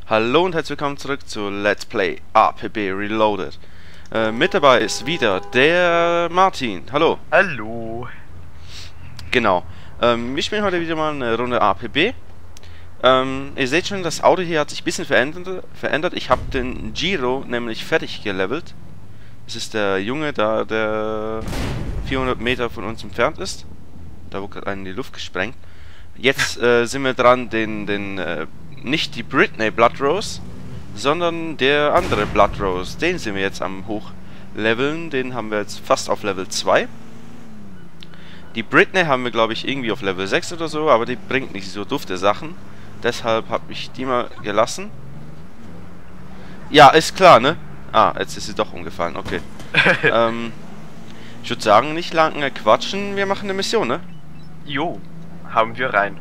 Hallo und herzlich willkommen zurück zu Let's Play APB Reloaded. Mit dabei ist wieder der Martin. Hallo. Hallo. Genau. Wir spielen heute wieder mal eine Runde APB. Ihr seht schon, das Auto hier hat sich ein bisschen verändert. Ich habe den Giro nämlich fertig gelevelt. Das ist der Junge, da der 400 Meter von uns entfernt ist. Da wurde gerade in die Luft gesprengt. Jetzt sind wir dran, nicht die Britney Blood Rose, sondern der andere Blood Rose. Den sind wir jetzt am Hochleveln. Den haben wir jetzt fast auf Level 2. Die Britney haben wir, glaube ich, irgendwie auf Level 6 oder so, aber die bringt nicht so dufte Sachen. Deshalb habe ich die mal gelassen. Ja, ist klar, ne? Ah, jetzt ist sie doch umgefallen, okay. Ich würde sagen, nicht lange quatschen, wir machen eine Mission, ne? Jo, hauen wir rein.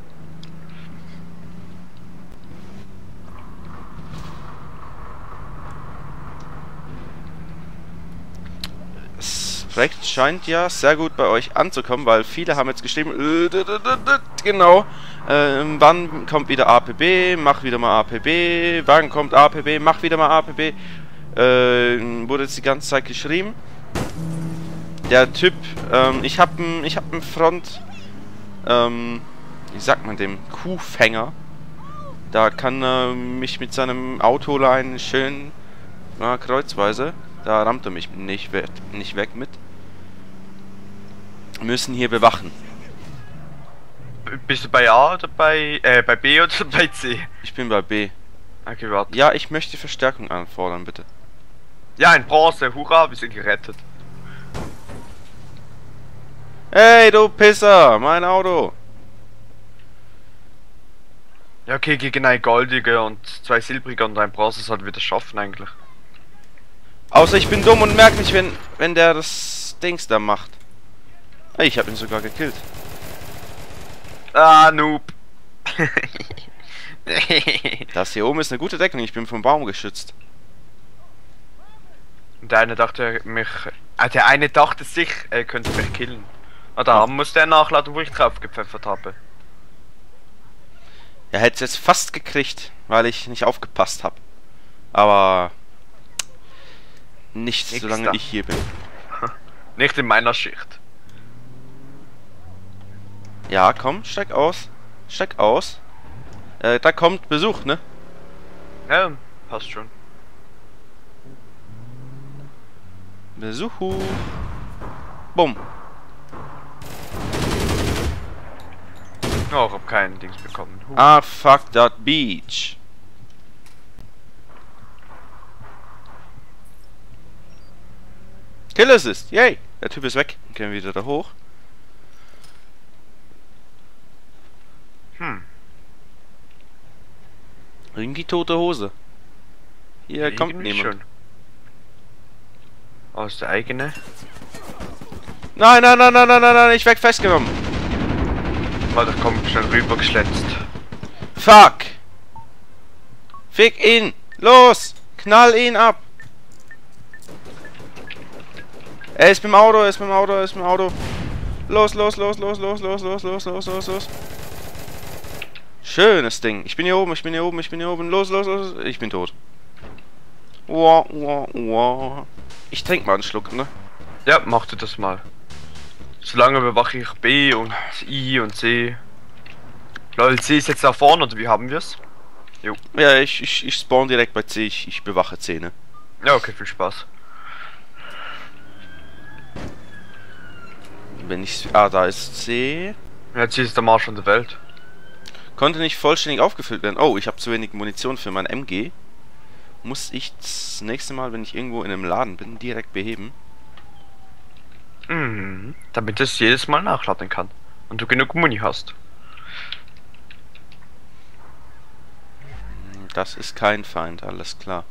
Das Projekt scheint ja sehr gut bei euch anzukommen, weil viele haben jetzt geschrieben, genau, wann kommt wieder APB, mach wieder mal APB, wann kommt APB, mach wieder mal APB, wurde jetzt die ganze Zeit geschrieben. Der Typ, ich hab einen Front, wie sagt man dem, Kuhfänger. Da kann er mich mit seinem Autolein schön, kreuzweise, da rammt er mich nicht weg mit. Wir müssen hier bewachen. Bist du bei A oder bei B oder bei C? Ich bin bei B. Okay, warte. Ja, ich möchte Verstärkung anfordern, bitte. Ja, ein Bronze, hurra, wir sind gerettet. Hey, du Pisser, mein Auto. Ja, okay, gegen ein goldige und zwei silbrige und ein Bronze sollten wir das schaffen eigentlich. Außer ich bin dumm und merke nicht, wenn der das Dings da macht. Hey, ich habe ihn sogar gekillt. Ah, Noob. Das hier oben ist eine gute Deckung, ich bin vom Baum geschützt. Und der eine dachte der eine dachte sich, er könnte mich killen. Ah, da musste er nachladen, wo ich drauf gepfeffert habe. Er hätte es jetzt fast gekriegt, weil ich nicht aufgepasst habe. Aber nicht, Nix solange da. ich hier bin. Nicht in meiner Schicht. Ja, komm, steig aus. Steig aus. Da kommt Besuch, ne? Ja, passt schon. Besuch. Bumm. Oh, ich hab keinen Dings bekommen. Ah, fuck that beach. Kill Assist, yay! Der Typ ist weg. Dann können wir wieder da hoch. Irgendwie tote Hose. Hier kommt Irgendwie niemand. schon. Oh, ist der eigene? Nein, nein, nein, nein, nein, nein, nein, ich werd festgenommen. Oh, da kommt schon rüber geschletzt. Fuck! Fick ihn! Los! Knall ihn ab! Er ist beim Auto, er ist beim Auto, er ist beim Auto. Los, los, los, los, los, los, los, los, los, los, los. Schönes Ding. Ich bin hier oben, ich bin hier oben, ich bin hier oben. Los, los, los. Ich bin tot. Wow, wow, wow. Ich trink mal einen Schluck, ne? Ja, mach du das mal. Solange bewache ich B und I und C. Lol, C ist jetzt da vorne, oder wie haben wir's? Jo. Ja, ich spawn direkt bei C. Ich bewache C, ne? Ja, okay, viel Spaß. Wenn ich... Ah, da ist C. Ja, C ist der Marsch an der Welt. Konnte nicht vollständig aufgefüllt werden. Oh, ich habe zu wenig Munition für mein MG. Muss ich das nächste Mal, wenn ich irgendwo in einem Laden bin, direkt beheben. Mhm. Damit es jedes Mal nachladen kann. Und du genug Muni hast. Das ist kein Feind, alles klar.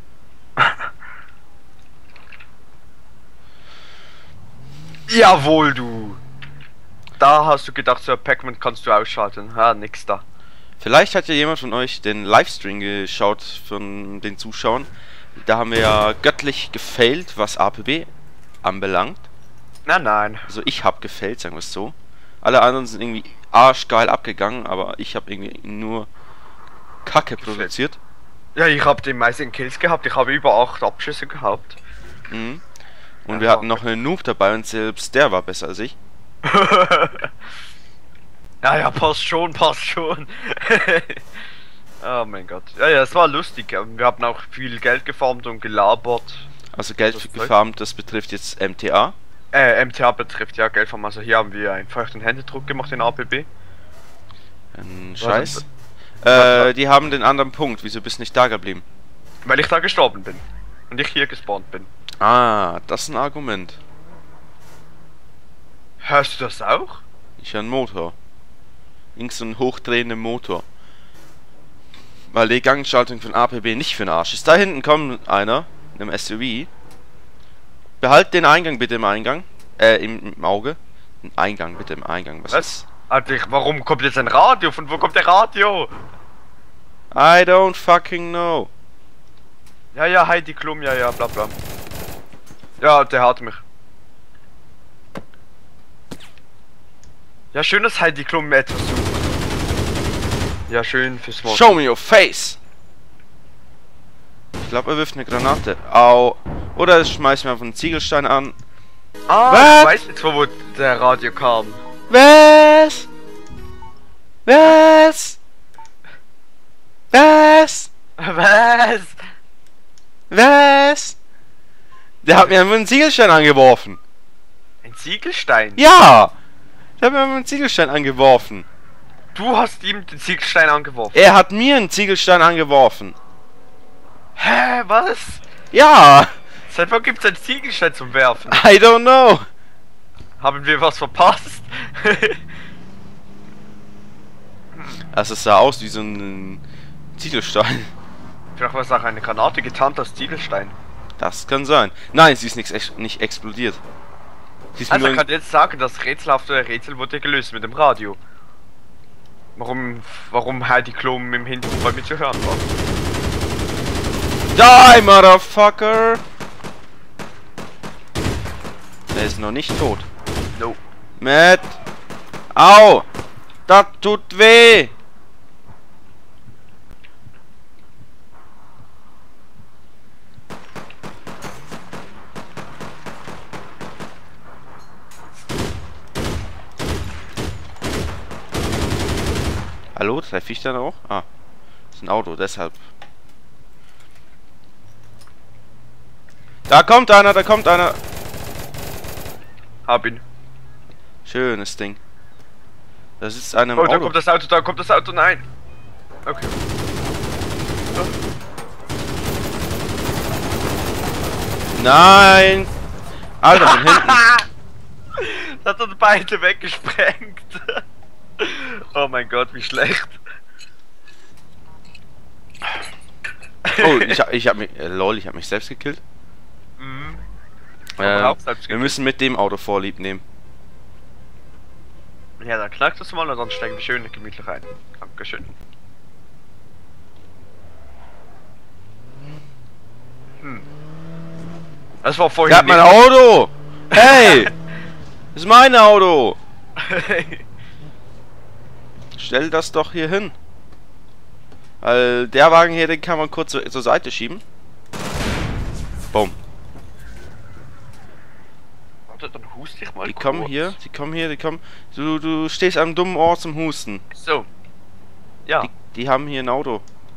Jawohl, du! Da hast du gedacht, so ein Pac-Man kannst du ausschalten. Ha, nix da. Vielleicht hat ja jemand von euch den Livestream geschaut von den Zuschauern. Da haben wir ja göttlich gefailt, was APB anbelangt. Nein, nein. Also ich habe gefailt, sagen wir es so. Alle anderen sind irgendwie arschgeil abgegangen, aber ich habe irgendwie nur Kacke produziert. Ja, ich habe die meisten Kills gehabt. Ich habe über 8 Abschüsse gehabt. Mhm. Und Ja, wir hatten noch einen Noob dabei und selbst der war besser als ich. Ja, ja, passt schon, passt schon. Oh mein Gott. Ja, ja, es war lustig. Wir haben auch viel Geld gefarmt und gelabert. Also Geld Das gefarmt, das betrifft jetzt MTA. MTA betrifft ja Geldfarm. Also hier haben wir einen feuchten Händedruck gemacht in APB. Ein Was- Scheiß. was- Die haben den anderen Punkt. Wieso bist du nicht da geblieben? Weil ich da gestorben bin. Und ich hier gespawnt bin. Ah, das ist ein Argument. Hörst du das auch? Ich höre einen Motor. Irgend so einen hochdrehenden Motor. Weil die Gangschaltung von APB nicht für den Arsch ist. Da hinten kommt einer, in einem SUV. Behalt den Eingang bitte im Eingang. Im Auge. Im Eingang bitte im Eingang. Was ist? Alter, warum kommt jetzt ein Radio? Von wo kommt der Radio? I don't fucking know. Ja, ja, Heidi Klum, ja, ja, bla bla. Ja, der hat mich. Ja, schön, dass Heidi Klum etwas sucht. Ja, schön fürs Wort. Show me your face! Ich glaube, er wirft eine Granate. Au. Oder er schmeißt mir einfach einen Ziegelstein an. Ah, Was? ich weiß jetzt, wo der Radio kam. Was? Was? Was? Was? Was? Der hat mir einfach einen Ziegelstein angeworfen. Ein Ziegelstein? Ja! Der hat mir einfach einen Ziegelstein angeworfen. Du hast ihm den Ziegelstein angeworfen. Er hat mir einen Ziegelstein angeworfen. Hä, was? Ja! Seit wann gibt's einen Ziegelstein zum Werfen? I don't know. Haben wir was verpasst? Also es sah aus wie so ein Ziegelstein. Vielleicht war es auch eine Granate getarnt als Ziegelstein. Das kann sein. Nein, sie ist nicht explodiert. Sie ist Also nur ich kann jetzt sagen, das rätselhafte Rätsel wurde gelöst mit dem Radio. Warum Heidi Klum im Hintergrund bei mir zu hören war. Die, Motherfucker! Er ist noch nicht tot. No. Matt! Au! Das tut weh! Hallo, treffe ich dann auch? Ah, das ist ein Auto, deshalb. Da kommt einer, da kommt einer. Hab ihn. Schönes Ding. Da sitzt einer im Oh, da Auto. kommt das Auto, nein. Okay. Nein! Alter, von hinten. Das hat uns beide weggesprengt. Oh mein Gott, wie schlecht. Oh, ich hab mich. Lol, ich hab mich selbst gekillt. Mhm. Aber auch selbst Wir müssen mit dem Auto Vorlieb nehmen. Ja, dann knackt das mal und dann steigen wir schön gemütlich ein. Dankeschön. Das war vorhin. Der hat mein Auto! Hey! Das ist mein Auto! Stell das doch hier hin. Weil der Wagen hier, den kann man kurz zur Seite schieben. Boom. Warte, dann hust ich mal. Die kommen hier, die kommen hier, die kommen. Du stehst an einem dummen Ort zum Husten. So. Ja, Die haben hier ein Auto.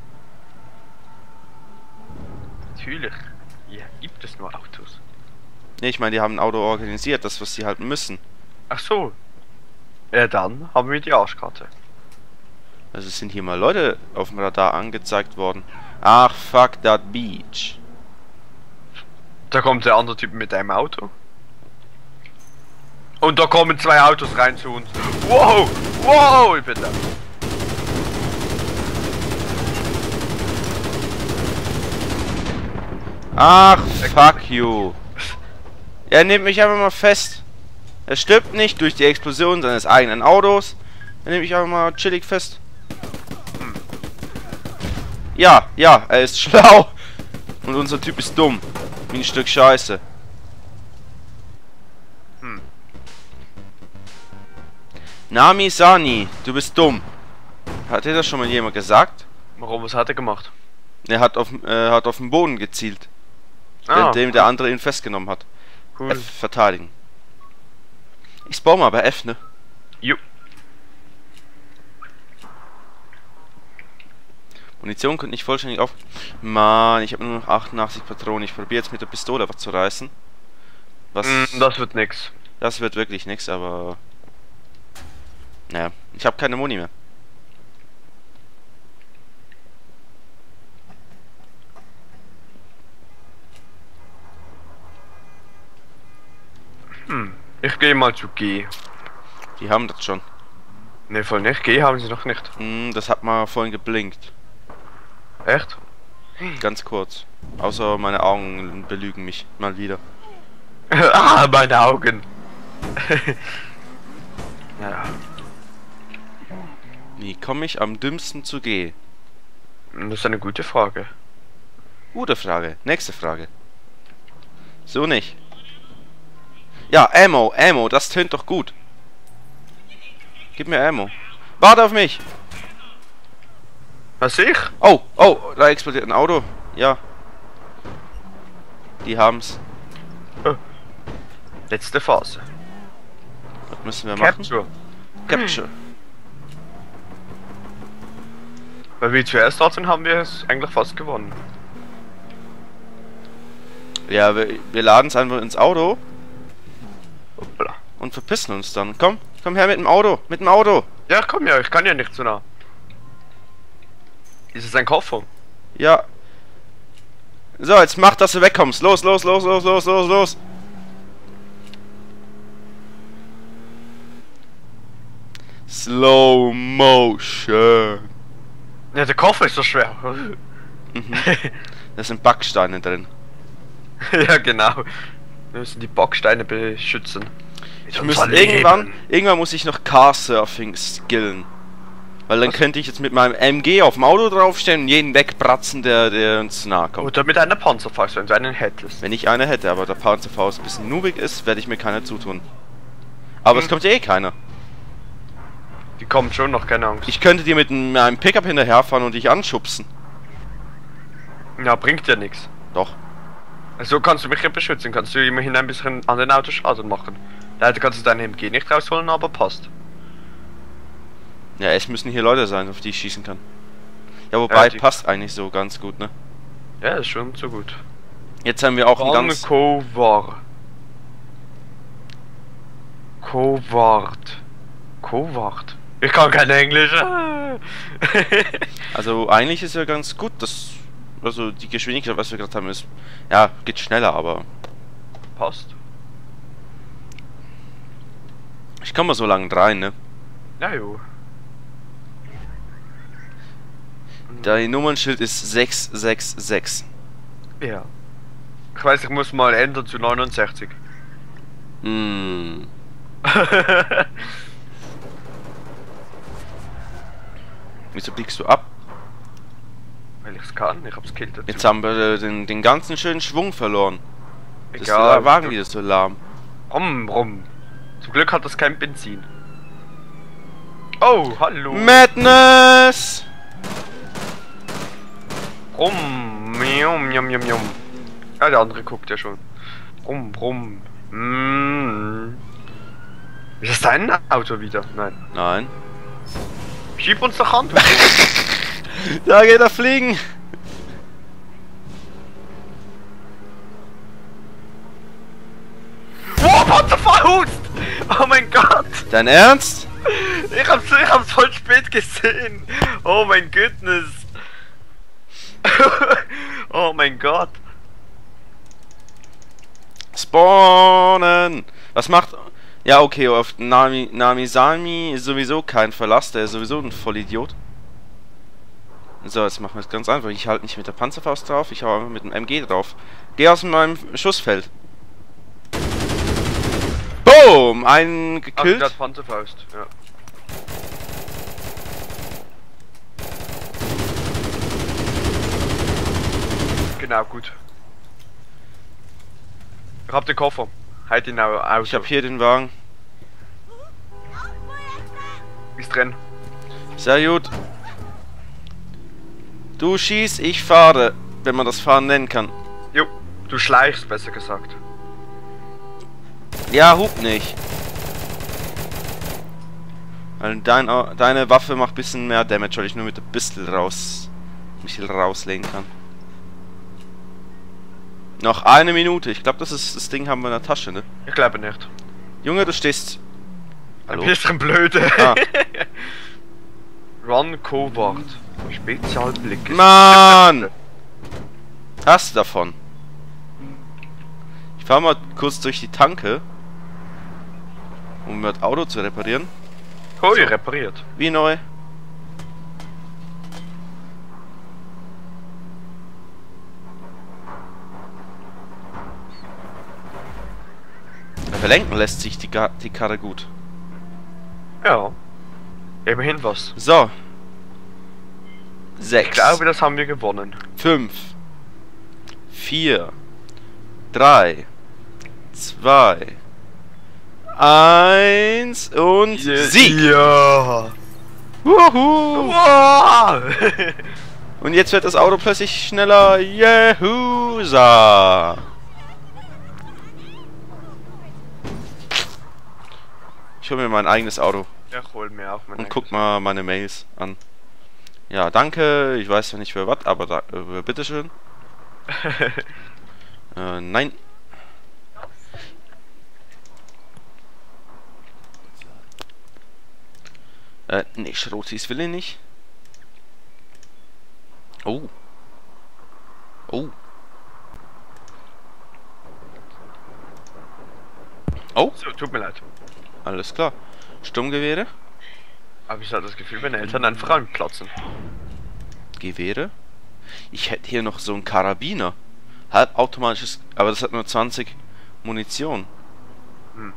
natürlich. Hier gibt es nur Autos. Ne, ich meine, die haben ein Auto organisiert, das was sie halt müssen. Ach so. Ja, dann haben wir die Arschkarte. Also sind hier mal Leute auf dem Radar angezeigt worden. Ach, fuck that beach. Da kommt der andere Typ mit einem Auto. Und da kommen 2 Autos rein zu uns. Wow! Wow, bitte. Ach, fuck you. Er nimmt mich einfach mal fest. Er stirbt nicht durch die Explosion seines eigenen Autos. Er nimmt mich einfach mal chillig fest. Ja, er ist schlau. Und unser Typ ist dumm. Wie ein Stück Scheiße. Nami Sani, du bist dumm. Hat dir das schon mal jemand gesagt? Warum, was hat er gemacht? Er hat auf den Boden gezielt. Ah, Währenddem der andere ihn festgenommen hat. cool. F verteidigen. Ich spawn mal bei F, ne? Jo. Munition könnte nicht vollständig auf... Mann, ich habe nur noch 88 Patronen. Ich probiere jetzt mit der Pistole was zu reißen. Was... Das wird nix. Das wird wirklich nix, aber... Naja, ich habe keine Muni mehr. Ich gehe mal zu G. Die haben das schon. Ne, voll nicht. G haben sie noch nicht. Das hat mal vorhin geblinkt. Echt? Ganz kurz. Außer meine Augen belügen mich mal wieder. Ah, meine Augen. Ja. Wie komme ich am dümmsten zu G? Das ist eine gute Frage. Gute Frage. Nächste Frage. So nicht. Ja, Ammo, Ammo, das tönt doch gut. Gib mir Ammo. Warte auf mich! Was ich? Oh, oh, da explodiert ein Auto. Ja. Die haben's. Letzte Phase. Was müssen wir machen? Capture. Capture. Weil wir zuerst dort sind, haben wir es eigentlich fast gewonnen. Ja, wir laden es einfach ins Auto Hoppla. und verpissen uns dann. Komm, komm her mit dem Auto, mit dem Auto. Ja, komm ja, ich kann ja nicht so nah. Ist es ein Koffer? Ja. So, jetzt mach, dass du wegkommst. Los, los, los, los, los, los, los. Slow Motion. Ja, der Koffer ist so schwer. Da sind Backsteine drin. Ja, genau. Wir müssen die Backsteine beschützen. Ich muss irgendwann muss ich noch Car-Surfing skillen. Weil dann könnte ich jetzt mit meinem MG auf dem Auto draufstehen und jeden wegbratzen, der uns nahe kommt. Oder mit einer Panzerfaust, wenn du einen hättest. Wenn ich eine hätte, aber der Panzerfaust ein bisschen noobig ist, werde ich mir keine zutun. Aber es kommt ja eh keiner. Die kommen schon noch, keine Angst. Ich könnte dir mit einem Pickup hinterherfahren und dich anschubsen. Ja, bringt ja nichts. Doch. So kannst du mich ja beschützen, kannst du immerhin ein bisschen an den Autos Schaden machen. Leider kannst du dein MG nicht rausholen, aber passt. Ja, es müssen hier Leute sein, auf die ich schießen kann. Ja, wobei, die passt eigentlich so ganz gut, ne? Ja, ist schon so gut. Jetzt haben wir auch ein ganz... Covard. Covard. Ich kann kein Englisch. Also eigentlich ist ja ganz gut, dass... Also die Geschwindigkeit, was wir gerade haben, ist... Ja, geht schneller, aber... Passt. Ich komme mal so lange rein, ne? Ja, jo. Dein Nummernschild ist 666. Ja. Ich weiß, ich muss mal ändern zu 69. Wieso biegst du ab? Weil ich es kann, ich hab's killt dazu. Jetzt haben wir den ganzen schönen Schwung verloren. Das ist Egal. der Wagen wieder so lahm. Rum. Zum Glück hat das kein Benzin. Oh, hallo. Madness! Yum. Ja, der andere guckt ja schon. Rum. Ist das dein Auto wieder? Nein. Nein. Schieb uns doch an. Da geht er fliegen! Wow, Panzerfaust! Oh mein Gott! Dein Ernst? Ich hab's voll spät gesehen. Oh mein Goodness. Oh mein Gott. Spawnen! Was macht... Ja, okay, auf Namisami ist sowieso kein Verlass, der ist sowieso ein Vollidiot. So, jetzt machen wir es ganz einfach. Ich halte nicht mit der Panzerfaust drauf, ich hau einfach mit dem MG drauf. Geh aus meinem Schussfeld. Boom! Einen gekillt. Ach, Panzerfaust, ja. Genau, gut. Ich hab den Koffer. Halt ihn aus. Ich hab hier den Wagen. Ist drin. Sehr gut. Du schießt, ich fahre, wenn man das Fahren nennen kann. Jo, du schleichst, besser gesagt. Ja, hub nicht. Weil deine Waffe macht ein bisschen mehr Damage, weil ich nur mit der Pistol mich rauslegen kann. Noch eine Minute. Ich glaube, das Ding haben wir in der Tasche, ne? Ich glaube nicht. Junge, du stehst... Hallo? Ein bisschen blöde. Ah. Run Covert. Spezialblick. Mann! Hast du davon? Ich fahr mal kurz durch die Tanke, um das Auto zu reparieren. Hui, repariert. Wie neu. Verlenken lässt sich die Karre gut. Ja. Immerhin was. So. 6. Ich glaube, das haben wir gewonnen. 5. 4. 3. 2. 1 und Sieg! Ja! Wuhu! Wow. Und jetzt wird das Auto plötzlich schneller. Jehusa! Ich hole mir mein eigenes Auto Ich hol mir auch mein und guck mal meine Mails an. Ja, danke. Ich weiß ja nicht für was, aber bitteschön. Nein. Nee, Schrotis will ich nicht. Oh. Oh. Oh. So, tut mir leid. Alles klar. Sturmgewehre. Aber ich hatte das Gefühl, meine Eltern einfach anplatzen. Gewehre. Ich hätte hier noch so einen Karabiner. Halbautomatisches, aber das hat nur 20 Munition. Hm.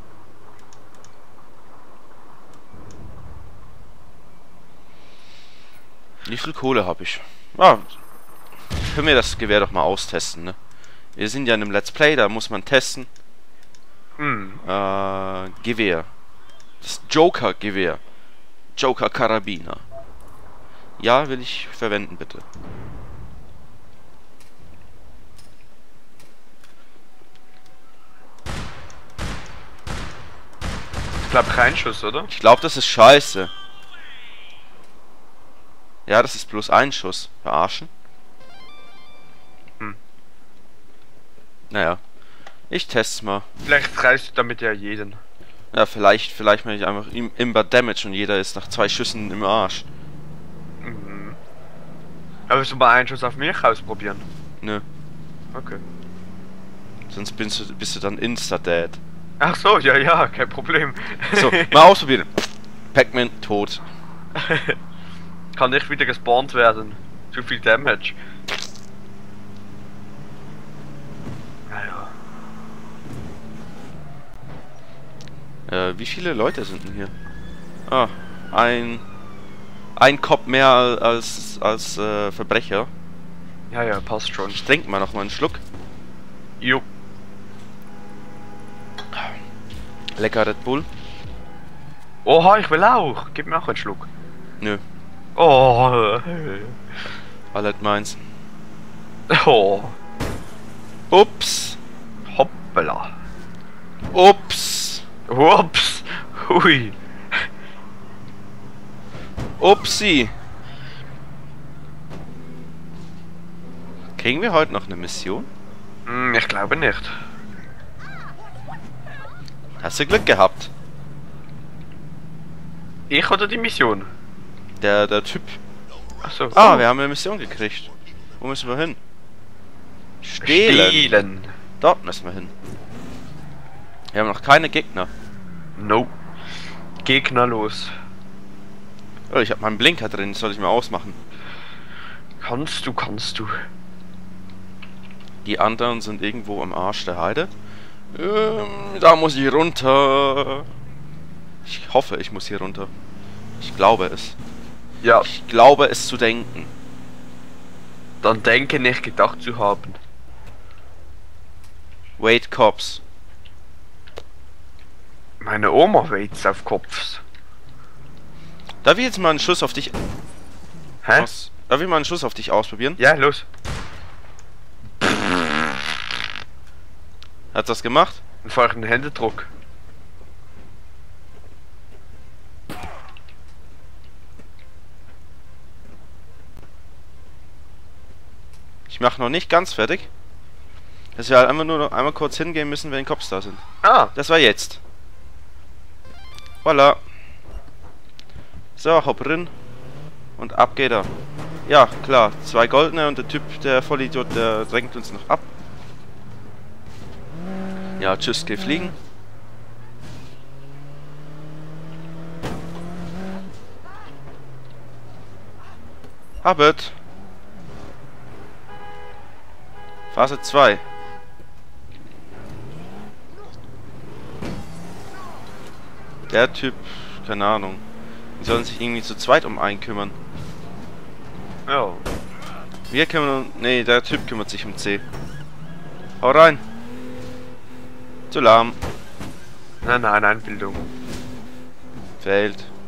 Wie viel Kohle habe ich? Ja, können wir das Gewehr doch mal austesten, ne? Wir sind ja in einem Let's Play, da muss man testen. Hm. Gewehr. Das Joker-Gewehr. Joker-Karabiner. Ja, will ich verwenden, bitte. Ich glaube kein Schuss, oder? Ich glaube, das ist scheiße. Ja, das ist bloß ein Schuss. Verarschen? Hm. Naja. Ich test's mal. Vielleicht reißt du damit ja jeden. Ja, vielleicht mache ich einfach Imber Damage und jeder ist nach 2 Schüssen im Arsch. Mhm. Aber willst du mal einen Schuss auf mich ausprobieren? Nö. Okay. Sonst bist du dann Insta-Dead. Ach so, ja, kein Problem. So, mal ausprobieren. Pac-Man tot. Kann nicht wieder gespawnt werden. Zu viel Damage. Naja. Wie viele Leute sind denn hier? Ah, ein Cop mehr als Verbrecher. Ja, passt schon. Ich trinke mal noch mal einen Schluck. Jo. Lecker Red Bull. Oha, ich will auch. Gib mir auch einen Schluck. Nö, Oh. alles meins. Oh. Ups. Hoppala. Ups. Ups. Hui. Upsi. Kriegen wir heute noch eine Mission? Hm, ich glaube nicht. Hast du Glück gehabt? Ich oder die Mission? Der Typ. Achso. Ah, wir haben eine Mission gekriegt. Wo müssen wir hin? Stehlen. Stehlen. Dort müssen wir hin. Wir haben noch keine Gegner. No. Gegner los. Oh, ich habe meinen Blinker drin, das soll ich mal ausmachen. Kannst du. Die anderen sind irgendwo am Arsch der Heide. Da muss ich runter. Ich hoffe, ich muss hier runter. Ich glaube es. Ja, Ich glaube es zu denken. dann denke nicht gedacht zu haben. Wait, Cops. Meine Oma waits auf Kopfs. Darf ich jetzt mal einen Schuss auf dich Hä? Darf ich mal einen Schuss auf dich ausprobieren? Ja, los. Hat das gemacht? Einen feuchten Händedruck. Ich mache noch nicht ganz fertig. Dass wir halt einfach nur noch einmal kurz hingehen müssen, wenn die Cops da sind. Ah. Das war jetzt. Voila. So, hopp rein. Und ab geht er. Ja, klar. 2 goldene und der Typ, der Vollidiot, der drängt uns noch ab. Ja, tschüss, geh fliegen. Habet. Phase 2. Der Typ, keine Ahnung. Die sollen sich irgendwie zu zweit um einen kümmern. Ja. Wir kümmern uns. Nee, der Typ kümmert sich um C. Hau rein. Zu lahm. Nein, Einbildung. Fällt.